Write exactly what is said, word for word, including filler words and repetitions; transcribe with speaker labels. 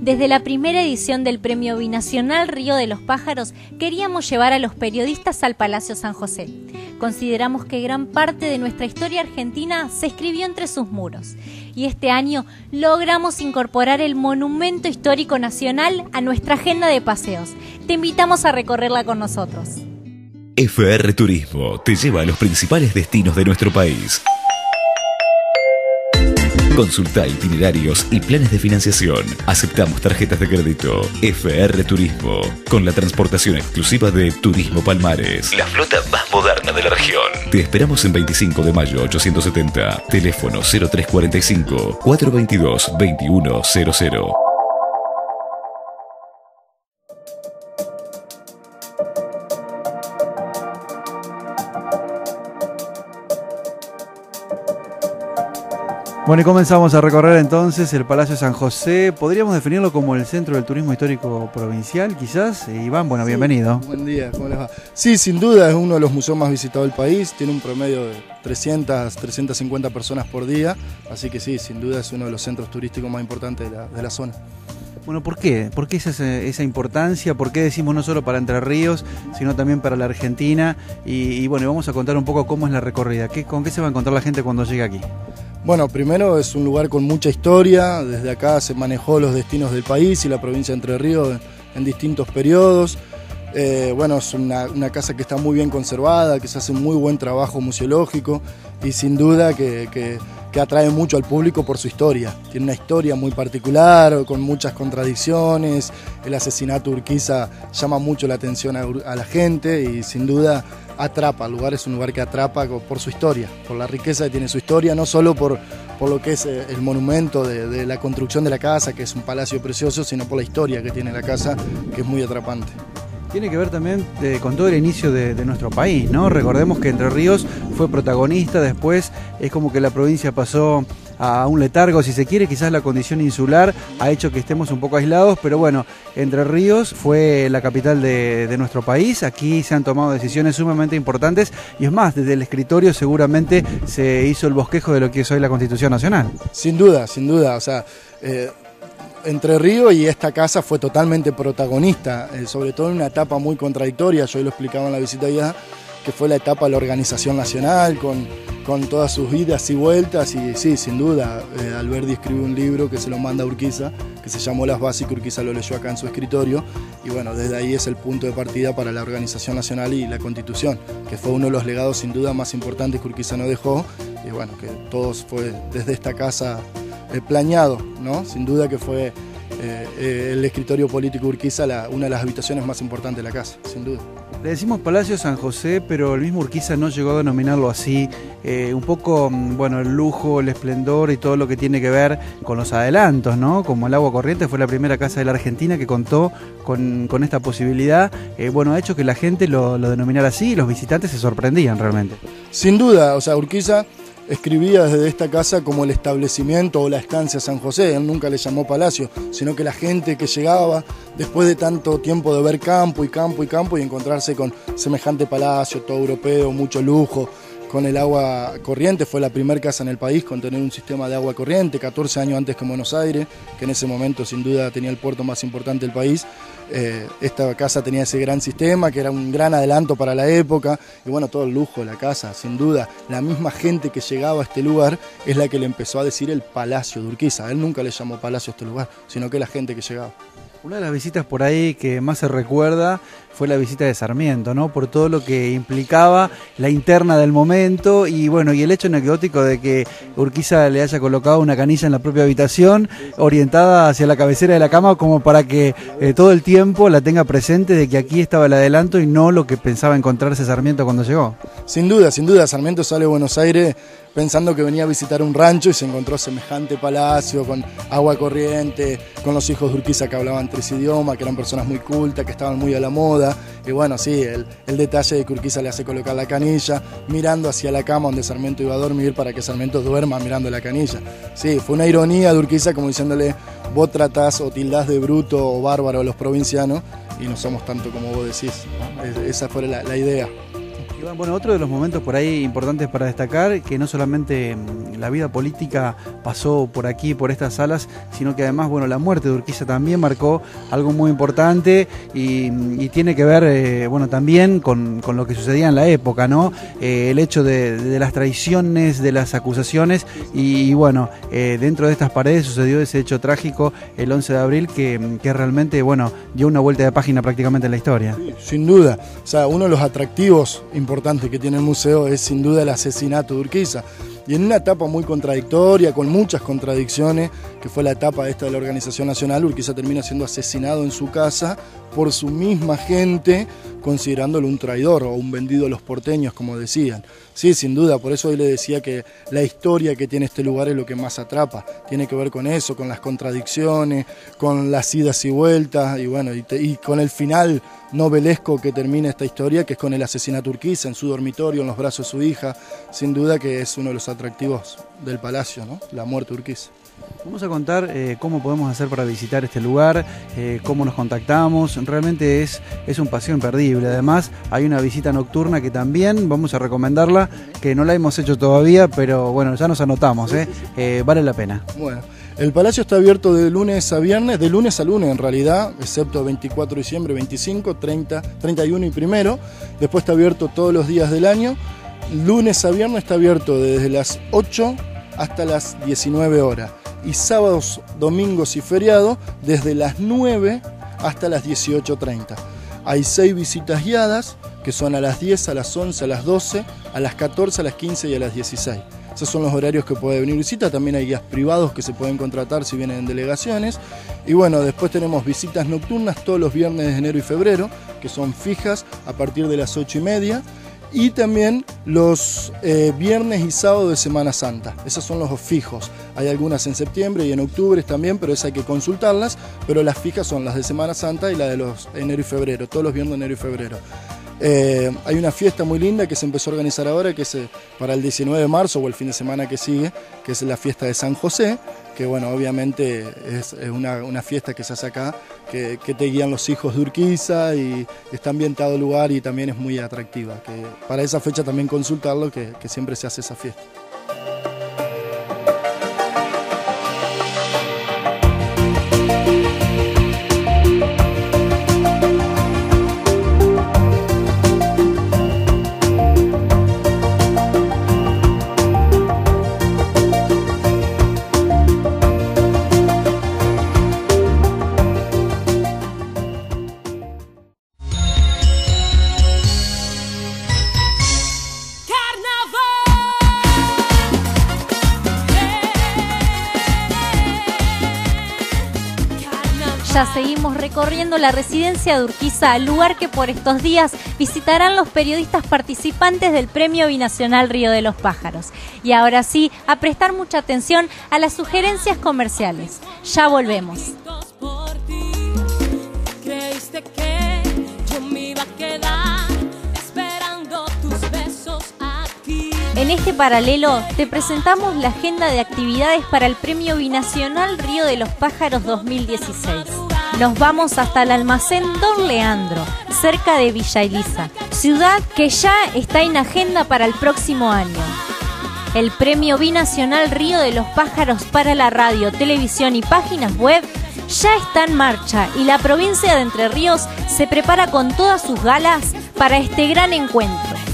Speaker 1: Desde la primera edición del Premio Binacional Río de los Pájaros, queríamos llevar a los periodistas al Palacio San José. Consideramos que gran parte de nuestra historia argentina se escribió entre sus muros. Y este año logramos incorporar el Monumento Histórico Nacional a nuestra agenda de paseos. Te invitamos a recorrerla con nosotros.
Speaker 2: F R Turismo te lleva a los principales destinos de nuestro país. Consulta itinerarios y planes de financiación. Aceptamos tarjetas de crédito. F R Turismo, con la transportación exclusiva de Turismo Palmares, la flota más moderna de la región. Te esperamos en veinticinco de mayo ochocientos setenta. Teléfono cero tres cuarenta y cinco, cuatrocientos veintidós, veintiuno cero cero.
Speaker 3: Bueno, y comenzamos a recorrer entonces el Palacio San José. ¿Podríamos definirlo como el centro del turismo histórico provincial, quizás? Eh, Iván, bueno, sí, bienvenido.
Speaker 4: Buen día, ¿cómo les va? Sí, sin duda es uno de los museos más visitados del país. Tiene un promedio de trescientas, trescientas cincuenta personas por día. Así que sí, sin duda es uno de los centros turísticos más importantes de la, de la zona.
Speaker 3: Bueno, ¿por qué? ¿Por qué esa, esa importancia? ¿Por qué decimos no solo para Entre Ríos, sino también para la Argentina? Y, y bueno, vamos a contar un poco cómo es la recorrida. ¿Qué, ¿Con qué se va a encontrar la gente cuando llegue aquí?
Speaker 4: Bueno, primero es un lugar con mucha historia. Desde acá se manejó los destinos del país y la provincia de Entre Ríos en, en distintos periodos. Eh, bueno, es una, una casa que está muy bien conservada, que se hace un muy buen trabajo museológico y sin duda que, que, que atrae mucho al público por su historia. Tiene una historia muy particular, con muchas contradicciones. El asesinato de Urquiza llama mucho la atención a, a la gente y sin duda atrapa. El lugar es un lugar que atrapa por su historia, por la riqueza que tiene su historia, no solo por, por lo que es el monumento de, de la construcción de la casa, que es un palacio precioso, sino por la historia que tiene la casa, que es muy atrapante.
Speaker 3: Tiene que ver también eh, con todo el inicio de, de nuestro país, ¿no? Recordemos que Entre Ríos fue protagonista, después es como que la provincia pasó a un letargo, si se quiere, quizás la condición insular ha hecho que estemos un poco aislados, pero bueno, Entre Ríos fue la capital de, de nuestro país, aquí se han tomado decisiones sumamente importantes y es más, desde el escritorio seguramente se hizo el bosquejo de lo que es hoy la Constitución Nacional.
Speaker 4: Sin duda, sin duda, o sea, eh, Entre Ríos y esta casa fue totalmente protagonista, eh, sobre todo en una etapa muy contradictoria, yo lo explicaba en la visita allá, que fue la etapa de la organización nacional, con, con todas sus idas y vueltas, y sí, sin duda, eh, Alberdi escribió un libro que se lo manda a Urquiza, que se llamó Las Bases, que Urquiza lo leyó acá en su escritorio, y bueno, desde ahí es el punto de partida para la organización nacional y la Constitución, que fue uno de los legados sin duda más importantes que Urquiza nos dejó, y bueno, que todos fue desde esta casa eh, planeado, ¿no? Sin duda que fue eh, eh, el escritorio político Urquiza la, una de las habitaciones más importantes de la casa, sin duda.
Speaker 3: Le decimos Palacio San José, pero el mismo Urquiza no llegó a denominarlo así. Eh, un poco, bueno, el lujo, el esplendor y todo lo que tiene que ver con los adelantos, ¿no? Como el Agua Corriente fue la primera casa de la Argentina que contó con, con esta posibilidad. Eh, bueno, ha hecho que la gente lo, lo denominara así y los visitantes se sorprendían realmente.
Speaker 4: Sin duda, o sea, Urquiza escribía desde esta casa como el establecimiento o la estancia San José. Él nunca le llamó palacio, sino que la gente que llegaba después de tanto tiempo de ver campo y campo y campo y encontrarse con semejante palacio, todo europeo, mucho lujo, con el agua corriente, fue la primera casa en el país con tener un sistema de agua corriente, catorce años antes que Buenos Aires, que en ese momento sin duda tenía el puerto más importante del país. Eh, esta casa tenía ese gran sistema, que era un gran adelanto para la época, y bueno, todo el lujo de la casa, sin duda. La misma gente que llegaba a este lugar es la que le empezó a decir el Palacio de Urquiza. Él nunca le llamó palacio a este lugar, sino que la gente que llegaba.
Speaker 3: Una de las visitas por ahí que más se recuerda fue la visita de Sarmiento, ¿no? Por todo lo que implicaba la interna del momento y bueno, y el hecho anecdótico de que Urquiza le haya colocado una canilla en la propia habitación orientada hacia la cabecera de la cama como para que eh, todo el tiempo la tenga presente de que aquí estaba el adelanto y no lo que pensaba encontrarse Sarmiento cuando llegó.
Speaker 4: Sin duda, sin duda, Sarmiento sale de Buenos Aires pensando que venía a visitar un rancho y se encontró semejante palacio con agua corriente, con los hijos de Urquiza que hablaban tres idiomas, que eran personas muy cultas, que estaban muy a la moda. Y bueno, sí, el, el detalle de que Urquiza le hace colocar la canilla, mirando hacia la cama donde Sarmiento iba a dormir para que Sarmiento duerma mirando la canilla. Sí, fue una ironía de Urquiza como diciéndole, vos tratás o tildás de bruto o bárbaro a los provincianos y no somos tanto como vos decís, ¿no? Esa fue la, la idea.
Speaker 3: Bueno, otro de los momentos por ahí importantes para destacar, que no solamente la vida política pasó por aquí, por estas salas, sino que además, bueno, la muerte de Urquiza también marcó algo muy importante y, y tiene que ver, eh, bueno, también con, con lo que sucedía en la época, ¿no? Eh, el hecho de, de las traiciones, de las acusaciones y, y bueno, eh, dentro de estas paredes sucedió ese hecho trágico el once de abril que, que realmente, bueno, dio una vuelta de página prácticamente en la historia.
Speaker 4: Sí, sin duda, o sea, uno de los atractivos importante que tiene el museo es sin duda el asesinato de Urquiza. Y en una etapa muy contradictoria, con muchas contradicciones, que fue la etapa esta de la Organización Nacional, Urquiza termina siendo asesinado en su casa por su misma gente, considerándolo un traidor o un vendido a los porteños, como decían. Sí, sin duda, por eso hoy le decía que la historia que tiene este lugar es lo que más atrapa. Tiene que ver con eso, con las contradicciones, con las idas y vueltas, y bueno, y, te, y con el final novelesco que termina esta historia, que es con el asesinato de Urquiza en su dormitorio, en los brazos de su hija. Sin duda que es uno de los atractivos del palacio, ¿no? La muerte de Urquiza.
Speaker 3: Vamos a contar eh, cómo podemos hacer para visitar este lugar, eh, cómo nos contactamos. Realmente es, es un paseo imperdible. Además, hay una visita nocturna que también vamos a recomendarla, que no la hemos hecho todavía, pero bueno, ya nos anotamos, ¿eh? Eh, vale la pena.
Speaker 4: Bueno, el palacio está abierto de lunes a viernes, de lunes a lunes en realidad, excepto veinticuatro de diciembre, veinticinco, treinta, treinta y uno y primero. Después está abierto todos los días del año. Lunes a viernes está abierto desde las ocho hasta las diecinueve horas. Y sábados, domingos y feriados desde las nueve hasta las dieciocho treinta. Hay seis visitas guiadas, que son a las diez, a las once, a las doce, a las catorce, a las quince y a las dieciséis. Esos son los horarios que puede venir visita. También hay guías privados que se pueden contratar si vienen en delegaciones. Y bueno, después tenemos visitas nocturnas todos los viernes de enero y febrero, que son fijas a partir de las ocho y media. Y también los eh, viernes y sábados de Semana Santa. Esos son los fijos. Hay algunas en septiembre y en octubre también, pero esas hay que consultarlas. Pero las fijas son las de Semana Santa y las de los enero y febrero, todos los viernes de enero y febrero. Eh, hay una fiesta muy linda que se empezó a organizar ahora, que es eh, para el diecinueve de marzo o el fin de semana que sigue, que es la fiesta de San José, que bueno, obviamente es, es una, una fiesta que se hace acá, que, que te guían los hijos de Urquiza y está ambientado el lugar y también es muy atractiva. Que para esa fecha también consultarlo, que, que siempre se hace esa fiesta.
Speaker 1: Ya seguimos recorriendo la residencia de Urquiza, lugar que por estos días visitarán los periodistas participantes del Premio Binacional Río de los Pájaros. Y ahora sí, a prestar mucha atención a las sugerencias comerciales. Ya volvemos. En este paralelo te presentamos la agenda de actividades para el Premio Binacional Río de los Pájaros dos mil dieciséis. Nos vamos hasta el almacén Don Leandro, cerca de Villa Elisa, ciudad que ya está en agenda para el próximo año. El Premio Binacional Río de los Pájaros para la radio, televisión y páginas web ya está en marcha y la provincia de Entre Ríos se prepara con todas sus galas para este gran encuentro.